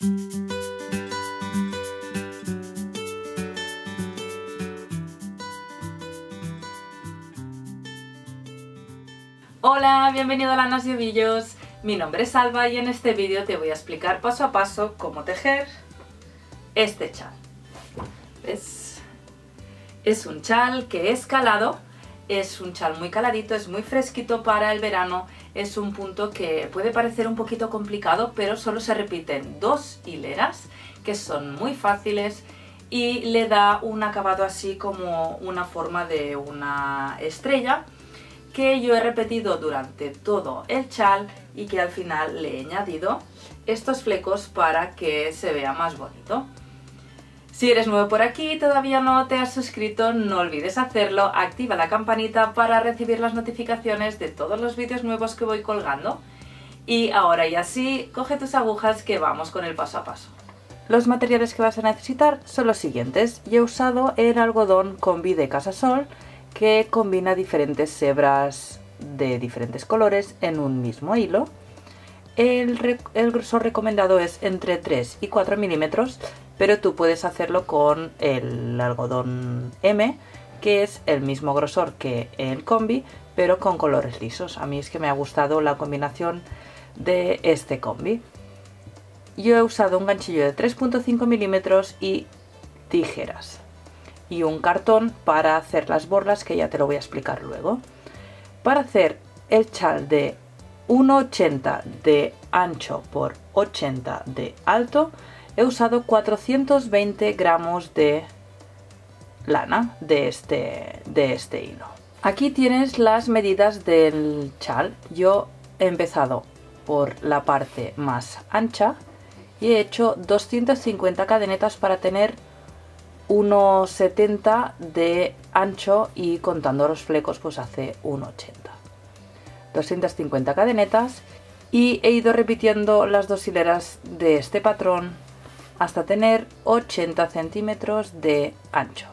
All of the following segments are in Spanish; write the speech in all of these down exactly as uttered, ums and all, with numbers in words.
Hola, bienvenido a Lanas y Ovillos. Mi nombre es Alba y en este vídeo te voy a explicar paso a paso cómo tejer este chal. ¿Ves? Es un chal que es calado, es un chal muy caladito, es muy fresquito para el verano. Es un punto que puede parecer un poquito complicado, pero solo se repiten dos hileras que son muy fáciles y le da un acabado así como una forma de una estrella, que yo he repetido durante todo el chal y que al final le he añadido estos flecos para que se vea más bonito. Si eres nuevo por aquí y todavía no te has suscrito, no olvides hacerlo, activa la campanita para recibir las notificaciones de todos los vídeos nuevos que voy colgando. Y ahora ya sí, coge tus agujas que vamos con el paso a paso. Los materiales que vas a necesitar son los siguientes. Yo he usado el algodón combi de Casasol, que combina diferentes hebras de diferentes colores en un mismo hilo. El, re el grosor recomendado es entre tres y cuatro milímetros, pero tú puedes hacerlo con el algodón M, que es el mismo grosor que el combi, pero con colores lisos. A mí es que me ha gustado la combinación de este combi. Yo he usado un ganchillo de tres punto cinco milímetros y tijeras. Y un cartón para hacer las borlas, que ya te lo voy a explicar luego. Para hacer el chal de uno ochenta de ancho por ochenta de alto, he usado cuatrocientos veinte gramos de lana de este, de este hilo. Aquí tienes las medidas del chal. Yo he empezado por la parte más ancha y he hecho doscientas cincuenta cadenetas para tener uno setenta de ancho, y contando los flecos pues hace uno ochenta. doscientas cincuenta cadenetas, y he ido repitiendo las dos hileras de este patrón hasta tener ochenta centímetros de ancho.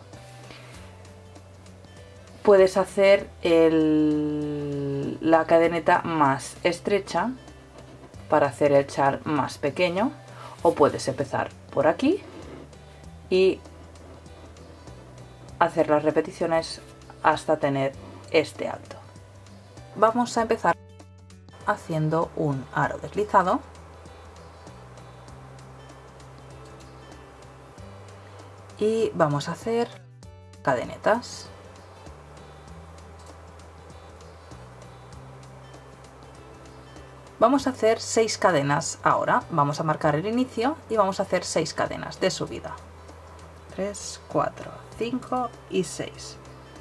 Puedes hacer el, la cadeneta más estrecha para hacer el chal más pequeño, o puedes empezar por aquí y hacer las repeticiones hasta tener este alto. Vamos a empezar haciendo un aro deslizado y vamos a hacer cadenetas. Vamos a hacer seis cadenas ahora. Vamos a marcar el inicio y vamos a hacer seis cadenas de subida. tres, cuatro, cinco y seis.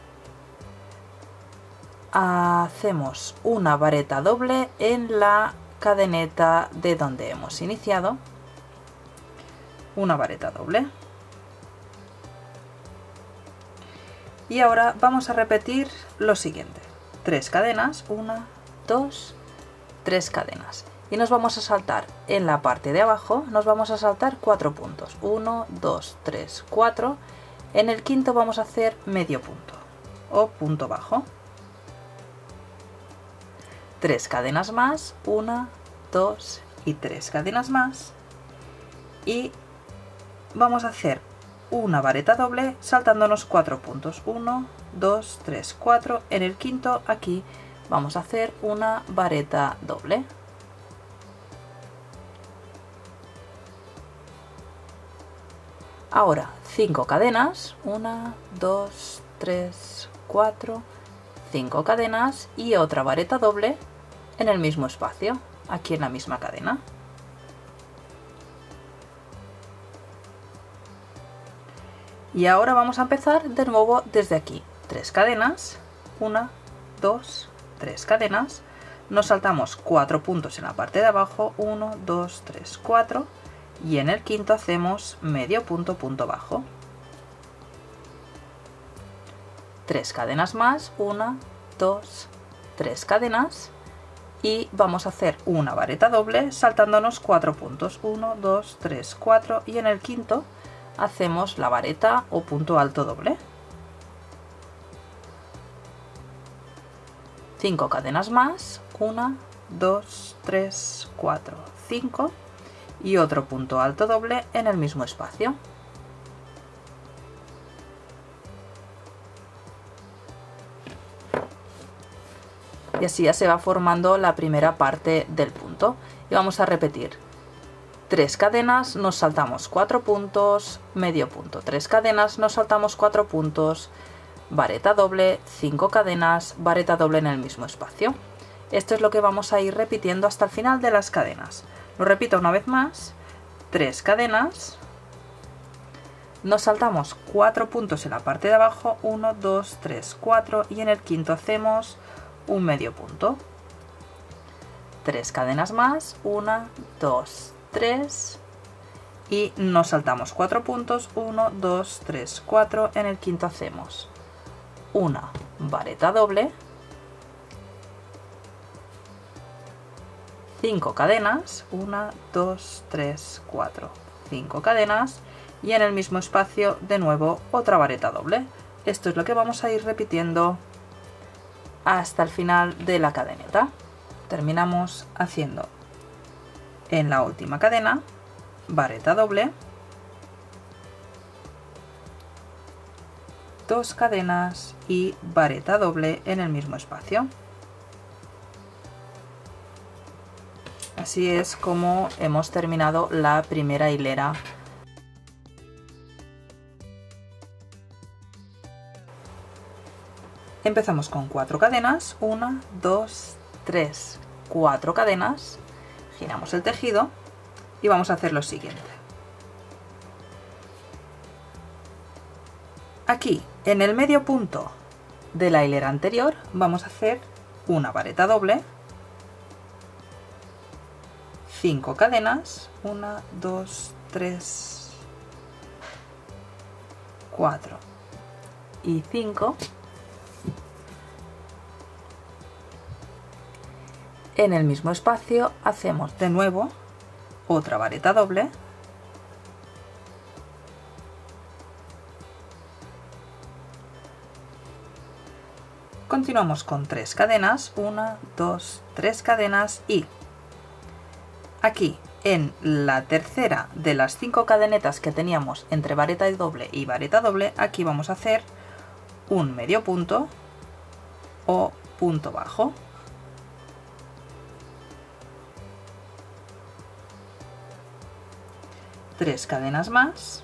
Hacemos una vareta doble en la cadeneta de donde hemos iniciado. Una vareta doble. Y ahora vamos a repetir lo siguiente. Tres cadenas, una, dos, tres cadenas. Y nos vamos a saltar en la parte de abajo, nos vamos a saltar cuatro puntos. uno, dos, tres, cuatro. En el quinto vamos a hacer medio punto o punto bajo. Tres cadenas más, una, dos y tres cadenas más. Y vamos a hacer una vareta doble saltándonos cuatro puntos. uno, dos, tres, cuatro. En el quinto, aquí vamos a hacer una vareta doble. Ahora cinco cadenas, una, dos, tres, cuatro, cinco cadenas y otra vareta doble en el mismo espacio, aquí en la misma cadena. Y ahora vamos a empezar de nuevo desde aquí. Tres cadenas, una, dos, tres cadenas, nos saltamos cuatro puntos en la parte de abajo, uno, dos, tres, cuatro. Y en el quinto hacemos medio punto, punto bajo. Tres cadenas más, una, dos, tres cadenas. Y vamos a hacer una vareta doble saltándonos cuatro puntos. uno, dos, tres, cuatro. Y en el quinto hacemos la vareta o punto alto doble. Cinco cadenas más, una, dos, tres, cuatro, cinco. y otro punto alto doble en el mismo espacio. Y así ya se va formando la primera parte del punto. Y vamos a repetir tres cadenas, nos saltamos cuatro puntos, medio punto, tres cadenas, nos saltamos cuatro puntos, vareta doble, cinco cadenas, vareta doble en el mismo espacio. Esto es lo que vamos a ir repitiendo hasta el final de las cadenas. Lo repito una vez más, tres cadenas, nos saltamos cuatro puntos en la parte de abajo, uno, dos, tres, cuatro, y en el quinto hacemos un medio punto. Tres cadenas más, una, dos, tres, y nos saltamos cuatro puntos, uno, dos, tres, cuatro, en el quinto hacemos una vareta doble, cinco cadenas, una, dos, tres, cuatro, cinco cadenas, y en el mismo espacio de nuevo otra vareta doble. Esto es lo que vamos a ir repitiendo hasta el final de la cadeneta. Terminamos haciendo en la última cadena vareta doble, dos cadenas y vareta doble en el mismo espacio. Así es como hemos terminado la primera hilera. Empezamos con cuatro cadenas, una, dos, tres, cuatro cadenas, giramos el tejido y vamos a hacer lo siguiente. Aquí, en el medio punto de la hilera anterior, vamos a hacer una vareta doble, cinco cadenas, una, dos, tres, cuatro y cinco. En el mismo espacio hacemos de nuevo otra vareta doble, continuamos con tres cadenas, una, dos, tres cadenas, y aquí en la tercera de las cinco cadenetas que teníamos entre vareta doble y vareta doble, aquí vamos a hacer un medio punto o punto bajo. Tres cadenas más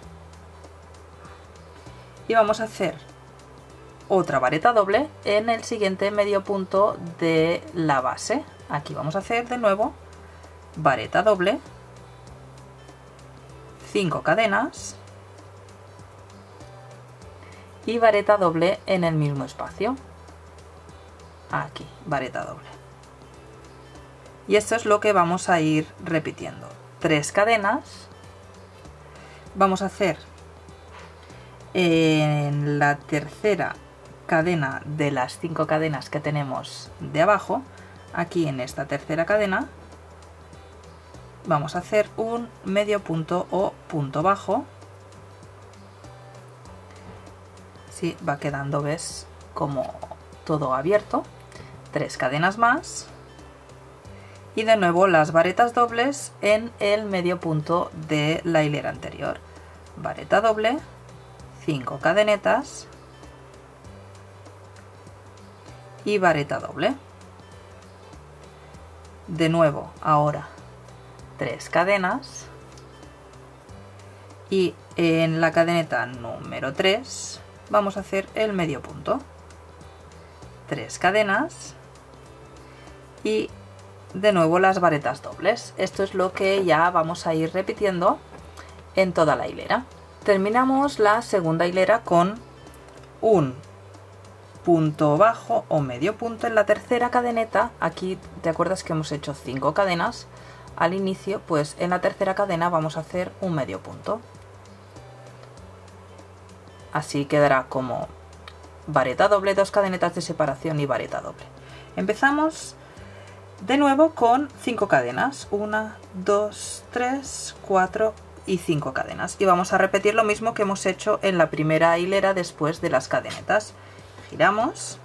y vamos a hacer otra vareta doble en el siguiente medio punto de la base. Aquí vamos a hacer de nuevo vareta doble, cinco cadenas y vareta doble en el mismo espacio. Aquí, vareta doble. Y esto es lo que vamos a ir repitiendo. Tres cadenas. Vamos a hacer en la tercera cadena de las cinco cadenas que tenemos de abajo, aquí en esta tercera cadena, vamos a hacer un medio punto o punto bajo. Sí, va quedando, ves, como todo abierto. Tres cadenas más. Y de nuevo las varetas dobles en el medio punto de la hilera anterior. Vareta doble, cinco cadenetas y vareta doble. De nuevo ahora tres cadenas y en la cadeneta número tres vamos a hacer el medio punto. Tres cadenas y de nuevo las varetas dobles. Esto es lo que ya vamos a ir repitiendo en toda la hilera. Terminamos la segunda hilera con un punto bajo o medio punto en la tercera cadeneta. Aquí te acuerdas que hemos hecho cinco cadenas al inicio, pues en la tercera cadena vamos a hacer un medio punto. Así quedará como vareta doble, dos cadenetas de separación y vareta doble. Empezamos de nuevo con cinco cadenas, una, dos, tres, cuatro y cinco cadenas, y vamos a repetir lo mismo que hemos hecho en la primera hilera después de las cadenetas. Giramos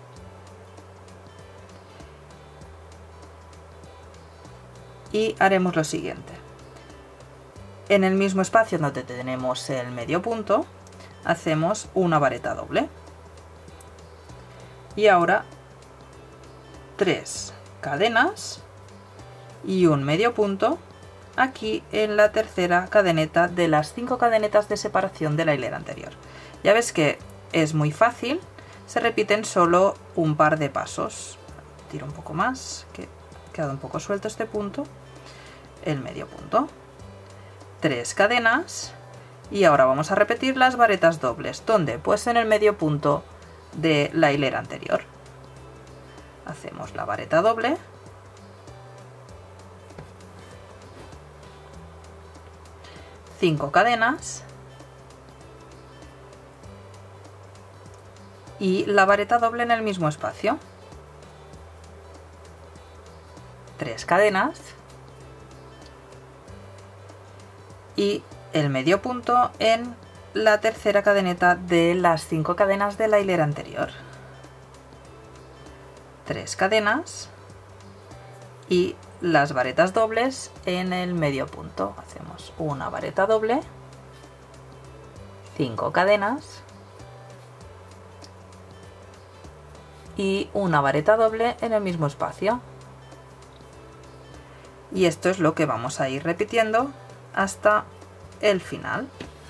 y haremos lo siguiente. en el mismo espacio donde tenemos el medio punto, hacemos una vareta doble. Y ahora tres cadenas y un medio punto aquí en la tercera cadeneta de las cinco cadenetas de separación de la hilera anterior. Ya ves que es muy fácil, se repiten solo un par de pasos. Tiro un poco más, que ha quedado un poco suelto este punto, el medio punto, tres cadenas y ahora vamos a repetir las varetas dobles. ¿Dónde? Pues en el medio punto de la hilera anterior. Hacemos la vareta doble, cinco cadenas y la vareta doble en el mismo espacio, tres cadenas y el medio punto en la tercera cadeneta de las cinco cadenas de la hilera anterior, tres cadenas y las varetas dobles en el medio punto. Hacemos una vareta doble, cinco cadenas y una vareta doble en el mismo espacio. Y esto es lo que vamos a ir repitiendo hasta el final.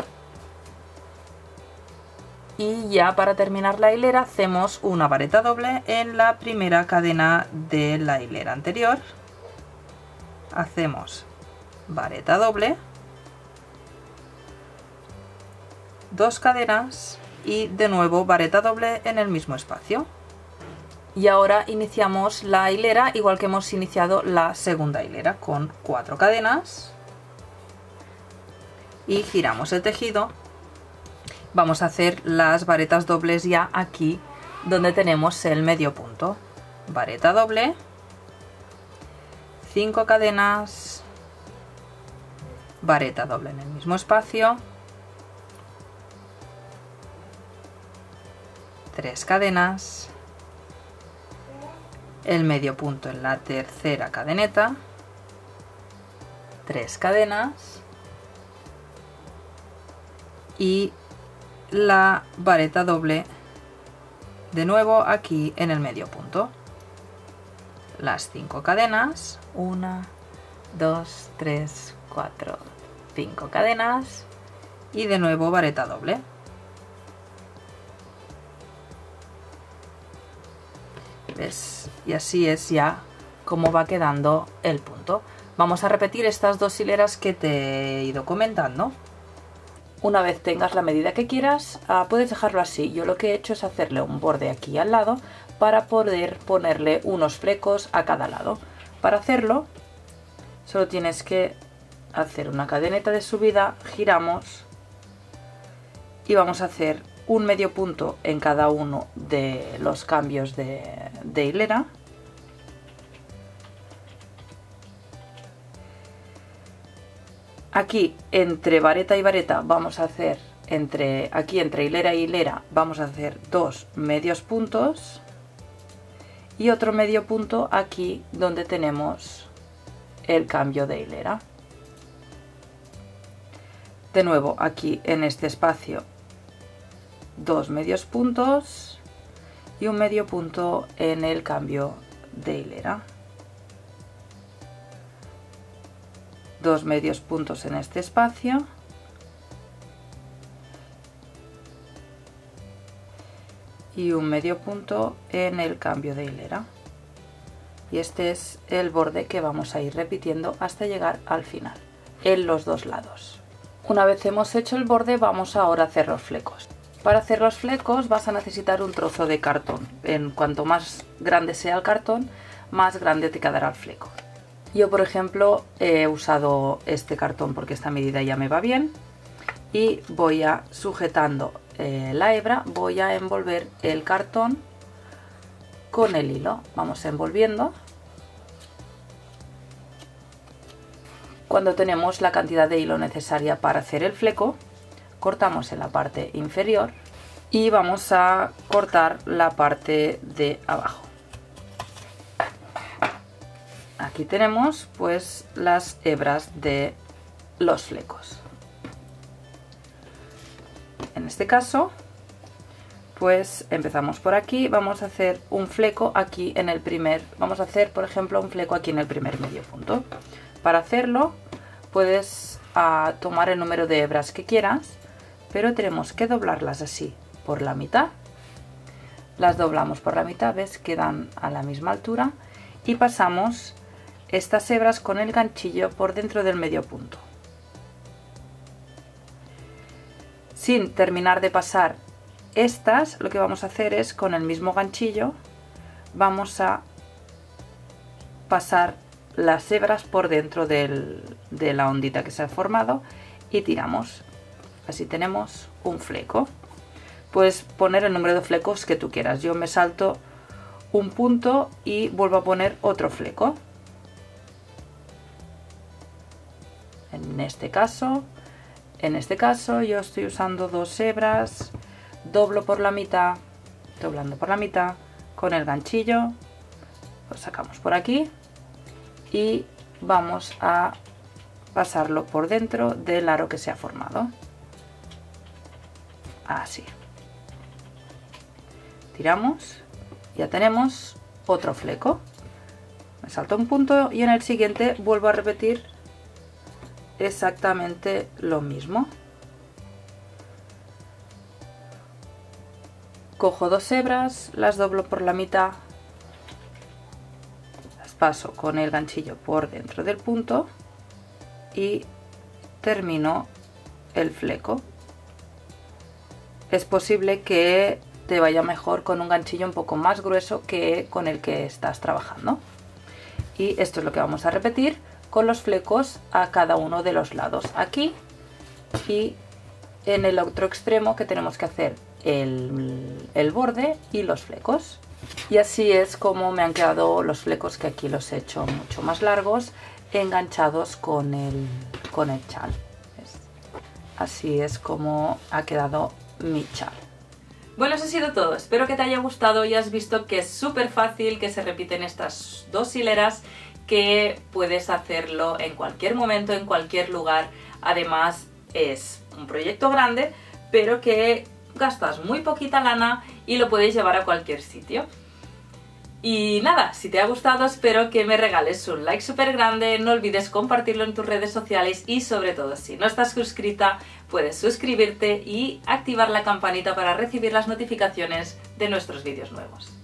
Y ya para terminar la hilera hacemos una vareta doble en la primera cadena de la hilera anterior. Hacemos vareta doble, dos cadenas y de nuevo vareta doble en el mismo espacio. Y ahora iniciamos la hilera igual que hemos iniciado la segunda hilera, con cuatro cadenas y giramos el tejido. Vamos a hacer las varetas dobles ya aquí donde tenemos el medio punto. Vareta doble, cinco cadenas, vareta doble en el mismo espacio, tres cadenas, el medio punto en la tercera cadeneta, tres cadenas y la vareta doble de nuevo aquí en el medio punto. Las cinco cadenas, una, dos, tres, cuatro, cinco cadenas y de nuevo vareta doble. ¿Ves? Y así es ya como va quedando el punto. Vamos a repetir estas dos hileras que te he ido comentando. Una vez tengas la medida que quieras, uh, puedes dejarlo así. Yo lo que he hecho es hacerle un borde aquí al lado para poder ponerle unos flecos a cada lado. Para hacerlo, solo tienes que hacer una cadeneta de subida, giramos y vamos a hacer un medio punto en cada uno de los cambios de, de hilera. Aquí entre vareta y vareta vamos a hacer, entre aquí entre hilera y hilera vamos a hacer dos medios puntos y otro medio punto aquí donde tenemos el cambio de hilera. De nuevo aquí en este espacio dos medios puntos y un medio punto en el cambio de hilera. Dos medios puntos en este espacio y un medio punto en el cambio de hilera. Y este es el borde que vamos a ir repitiendo hasta llegar al final en los dos lados. Una vez hemos hecho el borde, vamos ahora a hacer los flecos. Para hacer los flecos vas a necesitar un trozo de cartón. En cuanto más grande sea el cartón, más grande te quedará el fleco. Yo, por ejemplo, he usado este cartón porque esta medida ya me va bien y voy a, sujetando eh, la hebra, voy a envolver el cartón con el hilo. Vamos envolviendo. Cuando tenemos la cantidad de hilo necesaria para hacer el fleco, cortamos en la parte inferior y vamos a cortar la parte de abajo. Aquí tenemos pues las hebras de los flecos. En este caso, pues empezamos por aquí, vamos a hacer un fleco aquí en el primer, vamos a hacer por ejemplo un fleco aquí en el primer medio punto. Para hacerlo puedes uh, tomar el número de hebras que quieras, pero tenemos que doblarlas así por la mitad. Las doblamos por la mitad, ves, quedan a la misma altura y pasamos estas hebras con el ganchillo por dentro del medio punto. Sin terminar de pasar estas, lo que vamos a hacer es con el mismo ganchillo vamos a pasar las hebras por dentro del, de la ondita que se ha formado y tiramos. Así tenemos un fleco. Puedes poner el número de flecos que tú quieras. Yo me salto un punto y vuelvo a poner otro fleco. En este caso, en este caso yo estoy usando dos hebras, doblo por la mitad, doblando por la mitad con el ganchillo, lo sacamos por aquí y vamos a pasarlo por dentro del aro que se ha formado. Así. Tiramos, ya tenemos otro fleco. Me salto un punto y en el siguiente vuelvo a repetir exactamente lo mismo. Cojo dos hebras, las doblo por la mitad, las paso con el ganchillo por dentro del punto y termino el fleco. Es posible que te vaya mejor con un ganchillo un poco más grueso que con el que estás trabajando. Y esto es lo que vamos a repetir con los flecos a cada uno de los lados, aquí y en el otro extremo, que tenemos que hacer el, el borde y los flecos. Y así es como me han quedado los flecos, que aquí los he hecho mucho más largos, enganchados con el, con el chal. ¿Ves? Así es como ha quedado mi chal. Bueno, eso ha sido todo. Espero que te haya gustado y has visto que es súper fácil, que se repiten estas dos hileras, que puedes hacerlo en cualquier momento, en cualquier lugar. Además es un proyecto grande, pero que gastas muy poquita lana y lo puedes llevar a cualquier sitio. Y nada, si te ha gustado espero que me regales un like súper grande, no olvides compartirlo en tus redes sociales y sobre todo si no estás suscrita puedes suscribirte y activar la campanita para recibir las notificaciones de nuestros vídeos nuevos.